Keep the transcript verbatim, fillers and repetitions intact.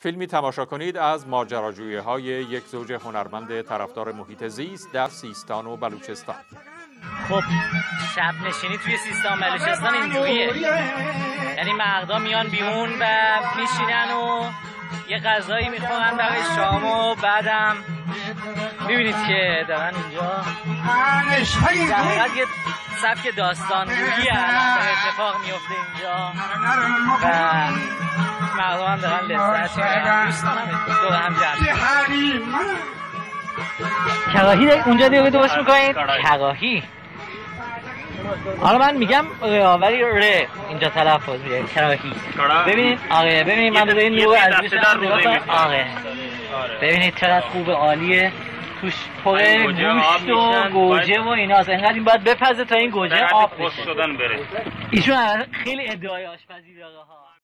فیلمی تماشا کنید از ماجراجویی‌های یک زوج هنرمند طرفدار محیط زیست در سیستان و بلوچستان. خب شب نشینی توی سیستان بلوچستان اینجوریه، یعنی مردا میان بیرون و میشینن و یه غذایی میخورن برای شام و بعدم میبینید که دارن اینجا در یه سبک داستانگویی الان در اتفاق میفته اینجا و مردم هم دارن لذت میبرن. دوستانم دور هم جمع کراهی اونجا دیگه درست میکنید؟ کراهی حالا من میگم ولی ره اینجا تلفظ میگه کراهی. ببینید آره ببینید من به این نور از بیشتر آره ببینید چقدر خوب عالیه، توش پر گوشت و گوجه و ایناست، انقدر این باید بپزه تا این گوجه آب بشه. ایشون خیلی ادعای آشپزی داره ها.